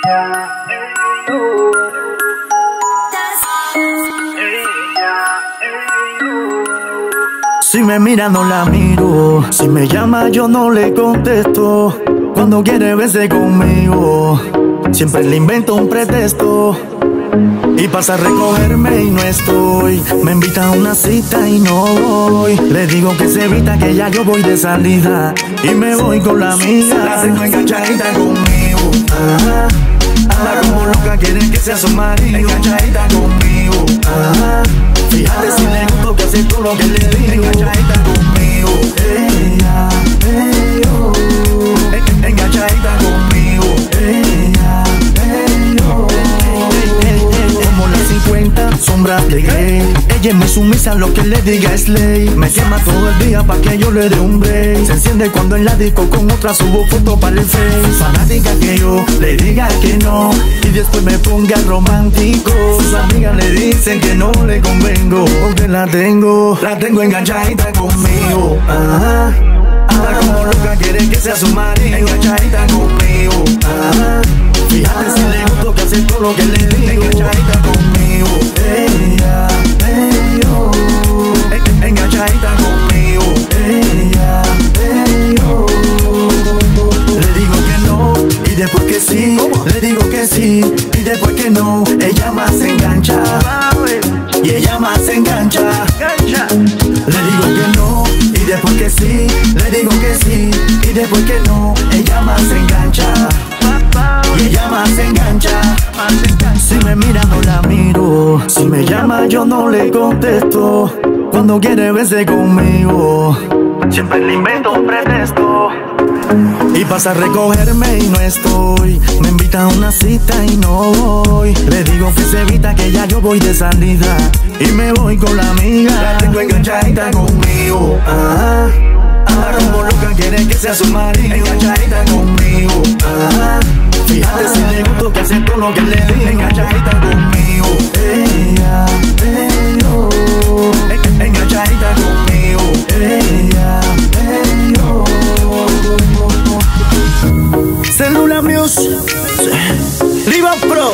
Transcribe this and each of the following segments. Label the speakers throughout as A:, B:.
A: Si me mira no la miro, si me llama yo no le contesto. Cuando quiere verse conmigo, siempre le invento un pretexto. Y pasa a recogerme y no estoy. Me invita a una cita y no voy. Le digo que se evita, que ya yo voy de salida y me voy con la amiga. La tengo enganchadita conmigo. Anda como loca, quiere que sea su marido. Enganchadita conmigo. Fíjate si le gusto que hace todo lo que le digo. Enganchadita conmigo. Ella, enganchadita conmigo. Ella, como las 50 sombras de Grey. Ella es muy sumisa, lo que le diga es ley. Me llama todo el día pa' que yo le dé un break. Se enciende cuando en la disco con otra subo foto para el Face. Fanática que yo le diga que no y después me ponga romántico. Sus amigas le dicen que no le convengo, porque la tengo enganchadita conmigo. Anda como loca, quiere que sea su marido. Enganchadita conmigo. Fíjate si le gusto que hace todo lo que le digo. Enganchadita conmigo. Ella, enganchadita conmigo. Ella, le digo que no y después que sí. Le digo que sí y después que no. Ella más se engancha y ella más se engancha. Le digo que no y después que sí. Le digo que sí y después que no. Ella más se engancha y ella más se engancha. Si me mira no la miro, si me llama yo no le contesto. Cuando quiere verse conmigo, siempre le invento un pretexto. Y pasa a recogerme y no estoy. Me invita a una cita y no voy. Le digo que se evita, que ya yo voy de salida y me voy con la amiga. La tengo enganchadita conmigo. Anda como loca, quiere que sea su marido. Enganchadita conmigo. Fíjate si le gusto que hace todo lo que le digo. Enganchadita conmigo. Ella, enganchadita conmigo. Ella, Cellular Music, Riva Pro,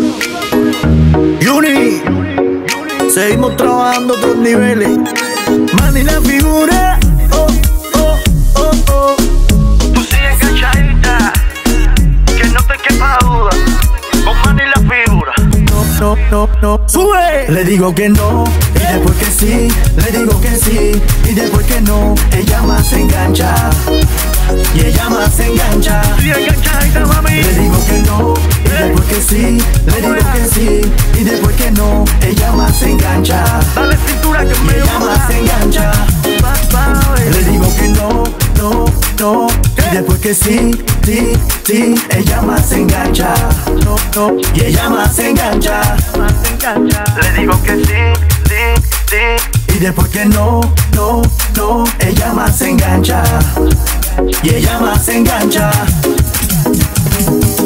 A: Uni. Seguimos trabajando a otros niveles. Manny la figura.
B: Tú sigues enganchadita, que no te quepa duda. Con Manny la figura.
A: No, sube. Le digo que no y después que sí. Le digo que sí y después que no. Ella más se engancha y ella más se engancha.
B: Sigue enganchadita, mami.
A: Le digo que no y después que sí. Le digo que sí y después que no. Ella más se engancha.
B: Dale cintura que
A: y
B: me
A: ella más se engancha. Le digo que no y después que sí. Ella más se engancha. Y ella más se engancha.
B: Le digo que sí.
A: Y después que no, ella más se engancha. Y ella más se engancha.